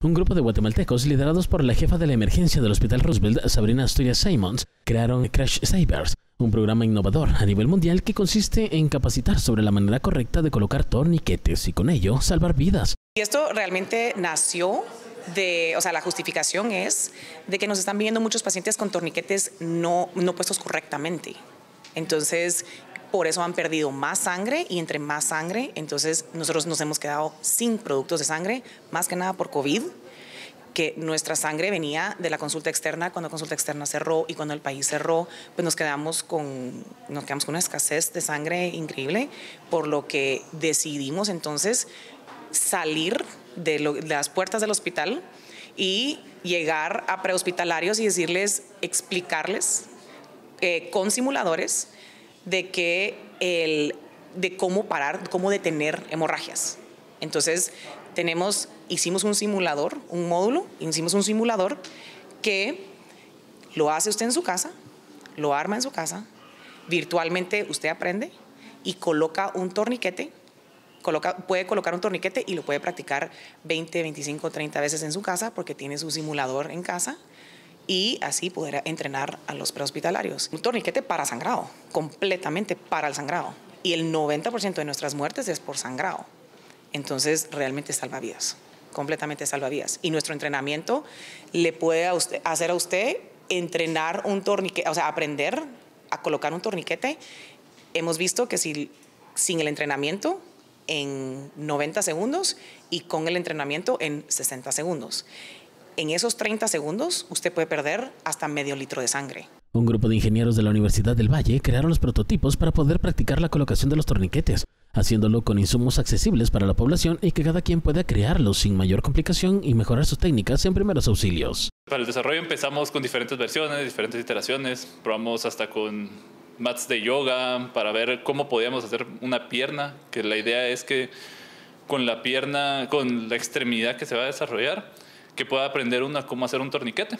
Un grupo de guatemaltecos liderados por la jefa de la emergencia del Hospital Roosevelt, Sabrina Asturias Simons, crearon Crash Savers, un programa innovador a nivel mundial que consiste en capacitar sobre la manera correcta de colocar torniquetes y con ello salvar vidas. Y esto realmente nació la justificación es de que nos están viendo muchos pacientes con torniquetes no puestos correctamente. Entonces, por eso han perdido más sangre y entre más sangre, entonces nosotros nos hemos quedado sin productos de sangre, más que nada por COVID, que nuestra sangre venía de la consulta externa. Cuando la consulta externa cerró y cuando el país cerró, pues nos quedamos con una escasez de sangre increíble, por lo que decidimos entonces salir de las puertas del hospital y llegar a prehospitalarios y explicarles con simuladores de cómo detener hemorragias. Entonces hicimos un simulador, un módulo, hicimos un simulador que lo hace usted en su casa, lo arma en su casa, virtualmente usted aprende y coloca un torniquete. Puede colocar un torniquete y lo puede practicar 20, 25, 30 veces en su casa porque tiene su simulador en casa y así poder entrenar a los prehospitalarios. Un torniquete para sangrado, completamente para el sangrado. Y el 90% de nuestras muertes es por sangrado. Entonces realmente salva vidas, completamente salva vidas. Y nuestro entrenamiento le puede hacer a usted entrenar un torniquete, aprender a colocar un torniquete. Hemos visto que sin el entrenamiento en 90 segundos y con el entrenamiento en 60 segundos. En esos 30 segundos usted puede perder hasta medio litro de sangre. Un grupo de ingenieros de la Universidad del Valle crearon los prototipos para poder practicar la colocación de los torniquetes, haciéndolo con insumos accesibles para la población y que cada quien pueda crearlos sin mayor complicación y mejorar sus técnicas en primeros auxilios. Para el desarrollo empezamos con diferentes versiones, diferentes iteraciones, probamos hasta con mats de yoga para ver cómo podíamos hacer una pierna, que la idea es que con la pierna, con la extremidad que se va a desarrollar, que pueda aprender cómo hacer un torniquete.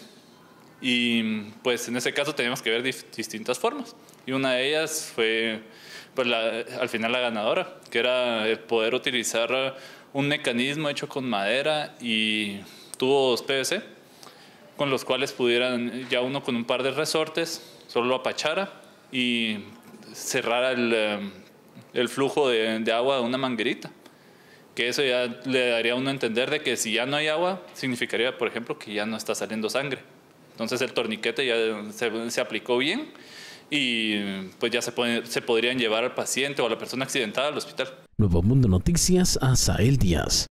Y pues en ese caso teníamos que ver distintas formas. Y una de ellas fue pues al final la ganadora, que era el poder utilizar un mecanismo hecho con madera y tubos PVC, con los cuales pudieran ya uno con un par de resortes solo lo apachara y cerrara el flujo de agua de una manguerita. Que eso ya le daría a uno a entender de que si ya no hay agua, significaría, por ejemplo, que ya no está saliendo sangre. Entonces el torniquete ya se aplicó bien y pues ya se podrían llevar al paciente o a la persona accidentada al hospital. Nuevo Mundo Noticias, Asael Díaz.